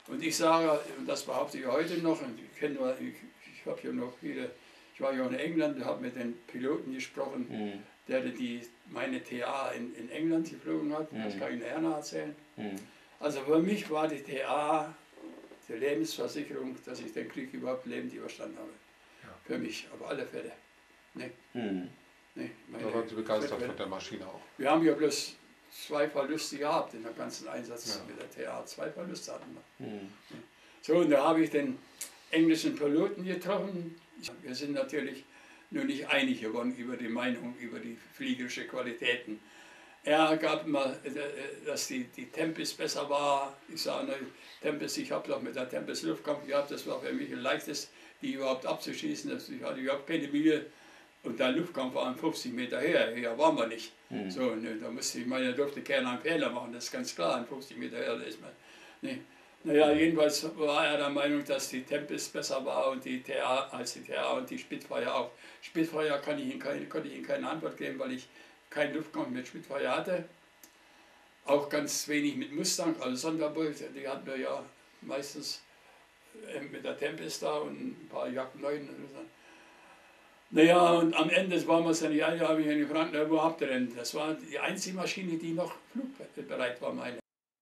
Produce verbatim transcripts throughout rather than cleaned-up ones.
Und ich sage, und das behaupte ich heute noch, und ich kenne nur, ich, ich habe ja noch viele, ich war ja in England, habe mit den Piloten gesprochen, mhm. der die meine T A in, in England geflogen hat, mhm. das kann ich Ihnen gerne erzählen. Mhm. Also für mich war die T A die Lebensversicherung, dass ich den Krieg überhaupt lebend überstanden habe. Ja. Für mich, auf alle Fälle. Nee. Mhm. Nee, da waren Sie begeistert von der Maschine auch. Wir haben ja bloß zwei Verluste gehabt in der ganzen Einsatz ja. mit der T A. Zwei Verluste hatten wir. Mhm. So, und da habe ich den englischen Piloten getroffen. Wir sind natürlich nur nicht einig geworden über die Meinung, über die fliegerische Qualitäten. Er gab immer, dass die, die Tempest besser war. Ich sage, Tempest, ich habe doch mit der Tempest Luftkampf gehabt, das war für mich ein leichtes, die überhaupt abzuschießen. Ich hatte überhaupt keine Mühe. Und der Luftkampf war fünfzig Meter her, hier waren wir nicht. Mhm. So, ne, da musste ich meine, da durfte keiner einen Fehler machen, das ist ganz klar, fünfzig Meter her, da ist man. Ne. Naja, jedenfalls war er der Meinung, dass die Tempest besser war und die T A als die T A und die Spitfire auch. Spitfire kann ich Ihnen keine, konnte ich Ihnen keine Antwort geben, weil ich keinen Luftkampf mit Spitfire hatte. Auch ganz wenig mit Mustang, also Sonderbolt, die hatten wir ja meistens mit der Tempest da und ein paar Jagd neun. Naja, und am Ende waren wir es dann nicht ein, habe ich ihn gefragt, na, wo habt ihr denn? Das war die einzige Maschine, die noch flugbereit war, meine.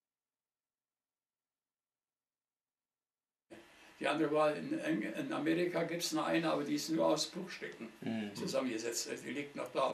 Die andere war, in, in Amerika gibt es noch eine, aber die ist nur aus Bruchstücken mhm. zusammengesetzt, die liegt noch da.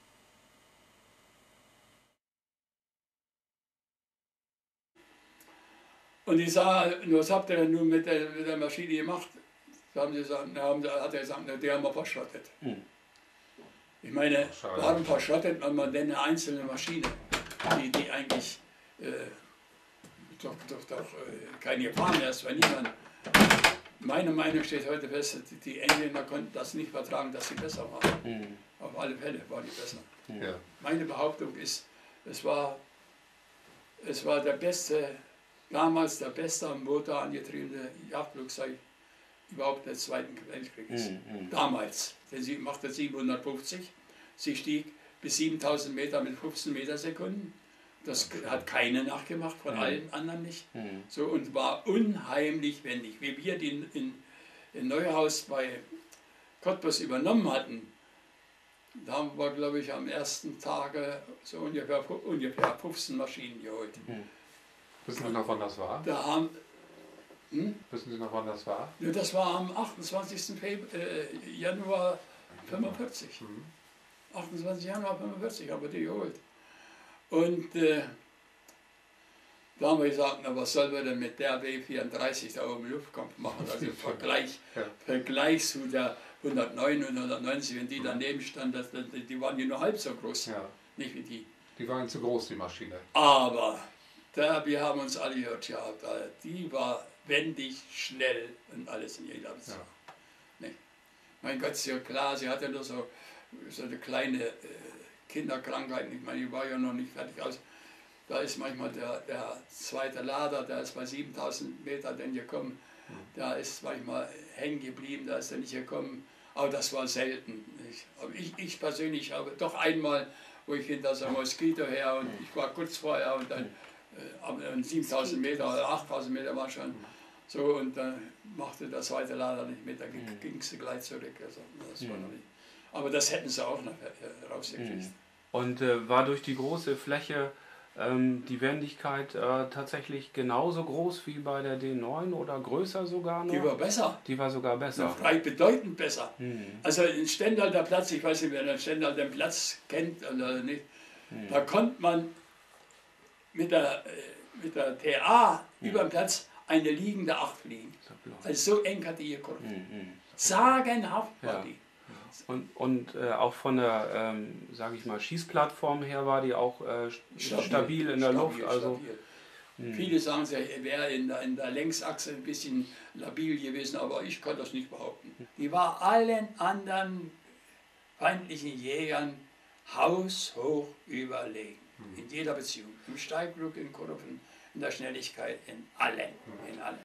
Und ich sage, was habt ihr denn nun mit der, mit der Maschine gemacht? Da haben sie gesagt, na, haben, hat er gesagt, na, die haben wir verschrottet. Hm. Ich meine, warum verschrottet man denn eine einzelne Maschine, die, die eigentlich äh, doch, doch, doch äh, keine Gefahr mehr ist, weil niemand. Meine Meinung steht heute fest, die Engländer konnten das nicht vertragen, dass sie besser waren. Hm. Auf alle Fälle war die besser. Ja. Meine Behauptung ist, es war, es war der beste, damals der beste motorangetriebene Jagdflugzeug überhaupt des Zweiten Weltkrieges. Mm, mm. Damals, denn sie machte siebenhundertfünfzig, sie stieg bis siebentausend Meter mit fünfzehn Meter Sekunden. Das hat keine nachgemacht, von mm. allen anderen nicht. Mm. So, und war unheimlich wendig. Wie wir den in, in Neuhaus bei Cottbus übernommen hatten, da haben wir, glaube ich, am ersten Tage so ungefähr, ungefähr fünfzehn Maschinen geholt. Mm. Wissen Sie noch, wann das war? Da haben, Hm? Wissen Sie noch, wann das war? Ja, das war am achtundzwanzigsten Januar fünfundvierzig. Mhm. achtundzwanzigsten Januar fünfundvierzig haben wir die geholt. Und äh, da haben wir gesagt, na, was sollen wir denn mit der W vierunddreißig da oben im Luftkampf machen? Also im Vergleich, ja. Vergleich zu der hundertneun und hundertneunzig, wenn die daneben stand, das, die waren ja nur halb so groß, ja. nicht wie die. Die waren zu groß, die Maschine. Aber da, wir haben uns alle gehört gehabt, die war wendig, schnell und alles in jeder Beziehung. Ja. Nee. Mein Gott, ist ja klar, sie hatte nur so, so eine kleine äh, Kinderkrankheit. Ich meine, die war ja noch nicht fertig aus. Da ist manchmal der, der zweite Lader, der ist bei siebentausend Meter denn gekommen, mhm. der ist manchmal hängen geblieben, da ist er nicht gekommen. Aber das war selten. Ich, aber ich, ich persönlich habe doch einmal, wo ich hinter so einem Moskito her und ich war kurz vorher und dann äh, siebentausend Meter oder achttausend Meter war schon. So, und dann äh, machte der zweite Lader nicht mit, da ging, ging sie gleich zurück. Also, das war noch nicht. Aber das hätten sie auch noch äh, rausgekriegt. Und äh, war durch die große Fläche ähm, die Wendigkeit äh, tatsächlich genauso groß wie bei der D neun oder größer sogar noch? Die war besser. Die war sogar besser. Noch bedeutend besser. Mhm. Also in Stendal Platz, ich weiß nicht, wer den Stendal den Platz kennt oder nicht, mhm. da konnte man mit der, mit der T A mhm. über den Platz eine liegende Acht fliegen. Also so eng hat die geguckt. Mhm. Sagenhaft war ja. die. Und, und äh, auch von der, ähm, sage ich mal, Schießplattform her war die auch äh, stabil, stabil in der stabil, Luft. Also, viele sagen, sie wäre in der, in der Längsachse ein bisschen labil gewesen, aber ich kann das nicht behaupten. Die war allen anderen feindlichen Jägern haushoch überlegen. Mhm. In jeder Beziehung. Im Steigflug, in Kurven, in der Schnelligkeit, in allen. In allen.